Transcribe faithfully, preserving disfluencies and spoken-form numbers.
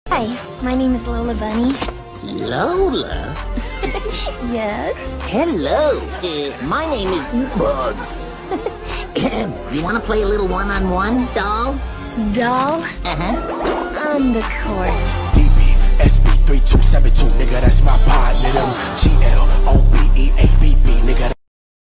Hi, my name is Lola Bunny. Lola? Yes? Hello, uh, my name is Bugs. You want to play a little one-on-one, doll? Doll? Uh-huh. On the court. D B S B three two seven two, nigga, that's my pod, nigga. G L O B E A B